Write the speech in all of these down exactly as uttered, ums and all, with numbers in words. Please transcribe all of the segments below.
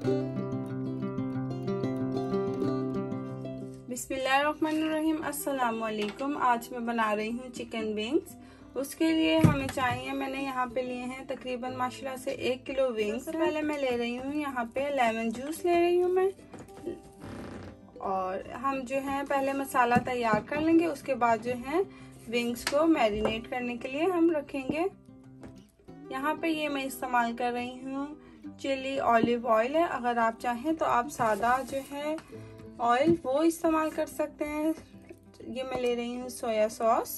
बिस्मिल्लाहिर्रहमानिर्रहीम। अस्सलाम वालेकुम। आज मैं बना रही हूँ चिकन विंग्स। उसके लिए हमें चाहिए, मैंने यहाँ पे लिए हैं तकरीबन माशाल्लाह से एक किलो विंग्स। सबसे पहले मैं ले रही हूँ यहाँ पे लेमन जूस ले रही हूँ मैं। और हम जो है पहले मसाला तैयार कर लेंगे, उसके बाद जो है विंग्स को मैरिनेट करने के लिए हम रखेंगे। यहाँ पे ये मैं इस्तेमाल कर रही हूँ चिली ऑलिव ऑयल है। अगर आप चाहें तो आप सादा जो है ऑयल वो इस्तेमाल कर सकते हैं। ये मैं ले रही हूँ सोया सॉस।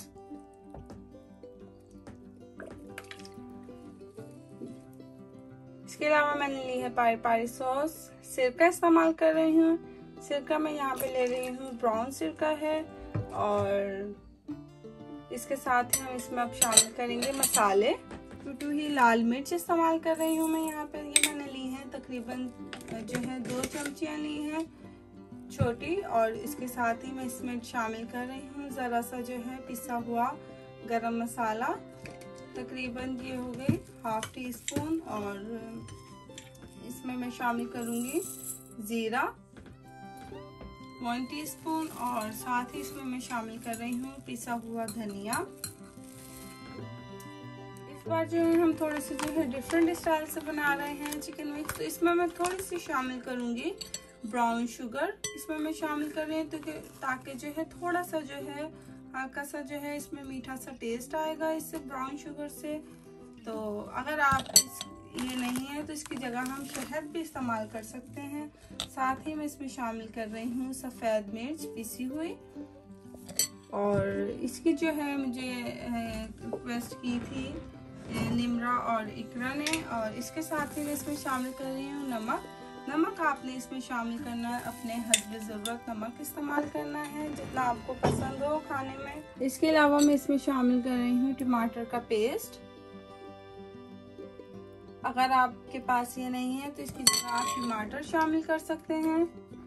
इसके अलावा मैंने ली है पारी पारी सॉस। सिरका इस्तेमाल कर रही हूँ। सिरका मैं यहाँ पे ले रही हूँ ब्राउन सिरका है। और इसके साथ ही हम इसमें अब शामिल करेंगे मसाले। टू ही लाल मिर्च इस्तेमाल कर रही हूँ मैं यहाँ पे। ये मैंने ली है तकरीबन जो है दो चमचियाँ ली हैं छोटी। और इसके साथ ही मैं इसमें शामिल कर रही हूँ ज़रा सा जो है पिसा हुआ गरम मसाला। तकरीबन ये हो गई हाफ टी स्पून। और इसमें मैं शामिल करूँगी ज़ीरा वन टीस्पून। और साथ ही इसमें मैं शामिल कर रही हूँ पिसा हुआ धनिया। इस बार जो है हम थोड़े से जो है डिफरेंट स्टाइल से बना रहे हैं चिकन विंग्स, तो इसमें मैं थोड़ी सी शामिल करूँगी ब्राउन शुगर। इसमें मैं शामिल कर रही हूँ तो ताकि जो है थोड़ा सा जो है हल्का सा जो है इसमें मीठा सा टेस्ट आएगा इससे, ब्राउन शुगर से। तो अगर आप इस ये नहीं है तो इसकी जगह हम शहद भी इस्तेमाल कर सकते हैं। साथ ही मैं इसमें शामिल कर रही हूँ सफ़ेद मिर्च पिसी हुई। और इसकी जो है मुझे रिक्वेस्ट की थी निमरा और इकरा ने। और इसके साथ ही मैं इसमें शामिल कर रही हूँ नमक। नमक आपने इसमें शामिल करना है अपने हस्ब ज़रूरत नमक इस्तेमाल करना है जितना आपको पसंद हो खाने में। इसके अलावा मैं इसमें शामिल कर रही हूँ टमाटर का पेस्ट। अगर आपके पास ये नहीं है तो इसकी जगह आप टमाटर शामिल कर सकते हैं।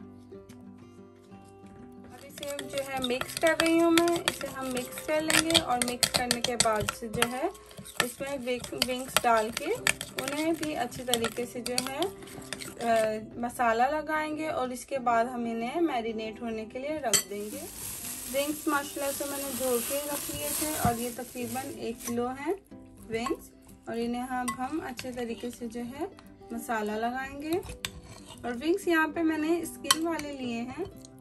अब इसे जो है मिक्स कर रही हूँ मैं। इसे हम मिक्स कर लेंगे और मिक्स करने के बाद से जो है इसमें विंग्स डाल के उन्हें भी अच्छी तरीके से जो है आ, मसाला लगाएंगे। और इसके बाद हम इन्हें मैरिनेट होने के लिए रख देंगे। विंग्स माशाल्लाह से मैंने धो के रख लिए थे और ये तकरीबन एक किलो हैं विंग्स। और इन्हें हम हम अच्छे तरीके से जो है मसाला लगाएंगे। और विंग्स यहाँ पे मैंने स्किन वाले लिए हैं।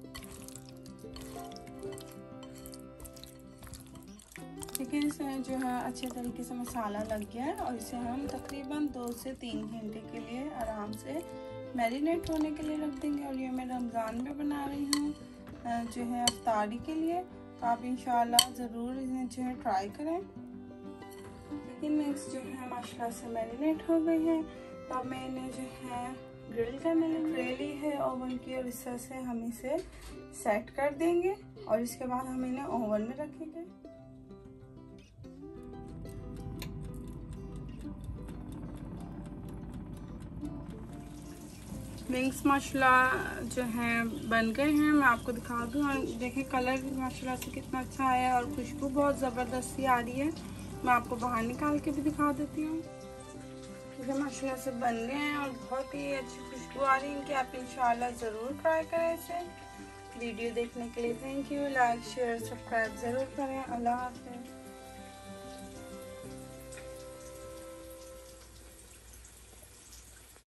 लेकिन इसे जो है अच्छे तरीके से मसाला लग गया है। और इसे हम तकरीबन दो से तीन घंटे के लिए आराम से मैरिनेट होने के लिए रख देंगे। और ये मैं रमज़ान में बना रही हूँ जो है अफ्तारी के लिए, तो आप इंशाल्लाह ज़रूर इन्हें जो है ट्राई करें। चिकन विंग्स जो है माशाल्लाह से मैरिनेट हो गई हैं। तो अब मैं इन्हें जो है ग्रिल करने ग्रिली है ओवन की। और इस तरह से हम इसे सेट कर देंगे और इसके बाद हम इन्हें ओवन में रखेंगे। विंग्स माशाल्लाह जो हैं बन गए हैं। मैं आपको दिखा दूँ। और देखें कलर भी माशाल्लाह से कितना अच्छा आया है और खुशबू बहुत ज़बरदस्ती आ रही है। मैं आपको बाहर निकाल के भी दिखा देती हूँ। ये माशाल्लाह से बन गए हैं और बहुत ही अच्छी खुशबू आ रही है इनकी। आप इंशाल्लाह ज़रूर ट्राई करें इसे। वीडियो देखने के लिए thank you. Like share subscribe ज़रूर करें। अल्लाह हाफ़िज़।